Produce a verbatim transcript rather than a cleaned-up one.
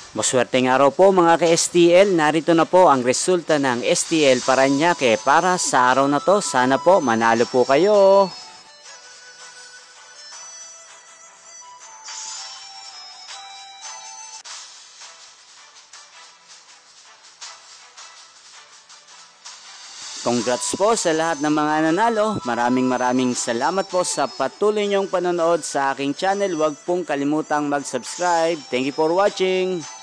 Maswerteng araw po mga ka-S T L, narito na po ang resulta ng S T L Parañaque para sa araw na to. Sana po manalo po kayo. Congrats po sa lahat ng mga nanalo. Maraming maraming salamat po sa patuloy niyong panonood sa aking channel. Huwag pong kalimutang mag-subscribe. Thank you for watching.